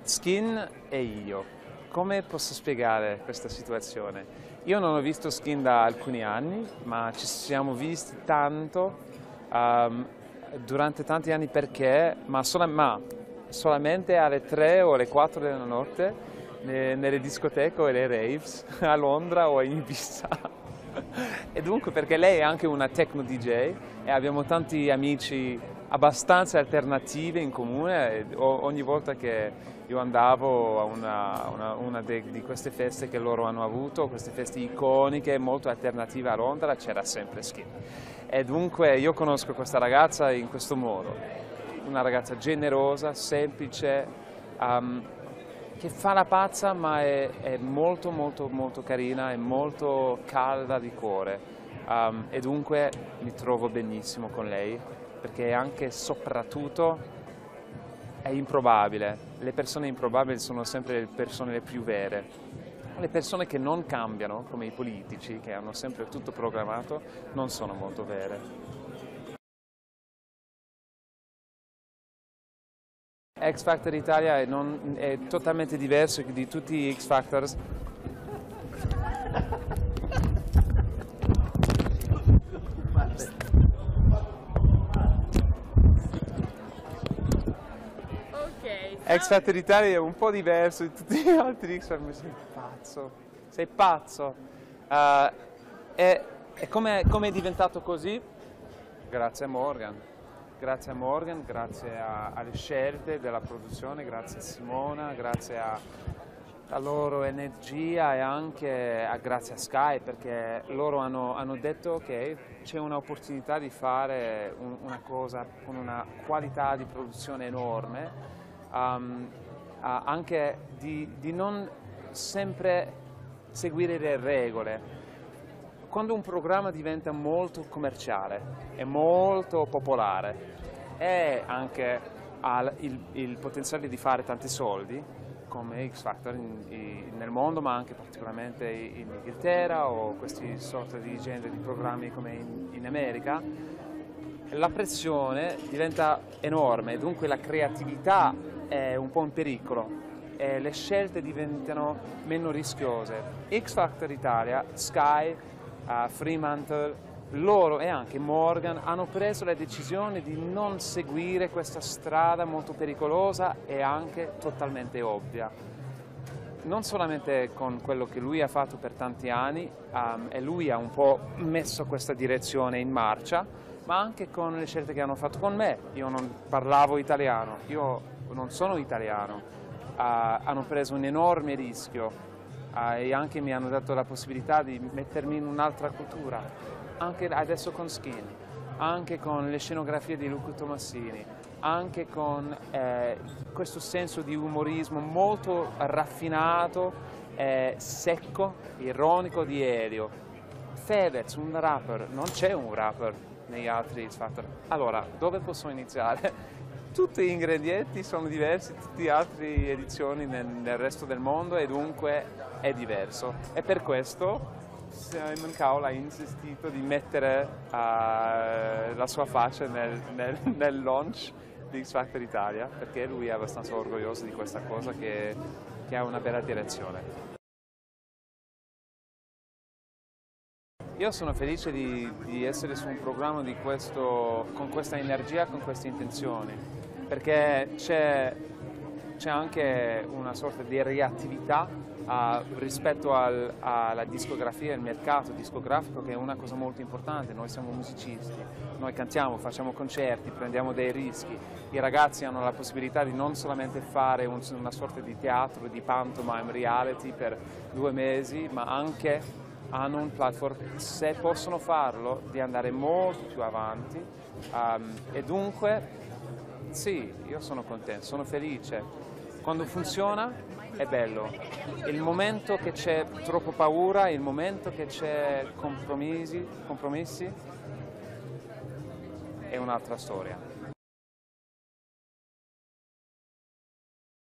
Skin e io. Come posso spiegare questa situazione? Io non ho visto Skin da alcuni anni, ma ci siamo visti tanto durante tanti anni ma solamente alle 3 o alle 4 della notte nelle discoteche o le raves a Londra o a Ibiza. E dunque perché lei è anche una techno DJ e abbiamo tanti amici abbastanza alternativi in comune e ogni volta che io andavo a una di queste feste che loro hanno avuto, queste feste iconiche molto alternative a Londra, c'era sempre Skin. E dunque io conosco questa ragazza in questo modo, una ragazza generosa, semplice, che fa la pazza ma è molto molto molto carina e molto calda di cuore e dunque mi trovo benissimo con lei perché anche soprattutto è improbabile. Le persone improbabili sono sempre le persone le più vere. Le persone che non cambiano, come i politici, che hanno sempre tutto programmato, non sono molto vere. X Factor Italia è totalmente diverso di tutti i X Factors. X Factor Italia è un po' diverso di tutti gli altri X Factor. Sei pazzo, sei pazzo. E come è diventato così? Grazie a Morgan. Grazie a Morgan, grazie alle scelte della produzione, grazie a Simona, grazie alla loro energia e anche grazie a Sky perché loro hanno detto che c'è un'opportunità di fare una cosa con una qualità di produzione enorme, anche di non sempre seguire le regole. Quando un programma diventa molto commerciale e molto popolare e anche ha il potenziale di fare tanti soldi, come X Factor nel mondo, ma anche particolarmente in Inghilterra o questi sorti di genere di programmi come in America, la pressione diventa enorme e dunque la creatività è un po' in pericolo e le scelte diventano meno rischiose. X Factor Italia, Sky, Fremantle, loro e anche Morgan hanno preso la decisione di non seguire questa strada molto pericolosa e anche totalmente ovvia. Non solamente con quello che lui ha fatto per tanti anni e lui ha un po' messo questa direzione in marcia, ma anche con le scelte che hanno fatto con me. Io non parlavo italiano, io non sono italiano, hanno preso un enorme rischio e anche mi hanno dato la possibilità di mettermi in un'altra cultura, anche adesso con Skin, anche con le scenografie di Luca Tomassini, anche con questo senso di umorismo molto raffinato, secco, ironico di Elio. Fedez, un rapper, non c'è un rapper negli altri X Factor. Allora, dove posso iniziare? Tutti gli ingredienti sono diversi, tutte le altre edizioni nel resto del mondo e dunque è diverso. E per questo Simon Cowell ha insistito di mettere la sua faccia nel launch di X Factor Italia, perché lui è abbastanza orgoglioso di questa cosa che ha una bella direzione. Io sono felice di essere su un programma con questa energia, con queste intenzioni, perché c'è anche una sorta di reattività rispetto alla discografia, al mercato discografico, che è una cosa molto importante. Noi siamo musicisti, noi cantiamo, facciamo concerti, prendiamo dei rischi. I ragazzi hanno la possibilità di non solamente fare una sorta di teatro, di pantomime, reality per 2 mesi, ma anche hanno un platform, se possono farlo, di andare molto più avanti e dunque sì, io sono contento, sono felice. Quando funziona è bello, il momento che c'è troppo paura, il momento che c'è compromessi è un'altra storia.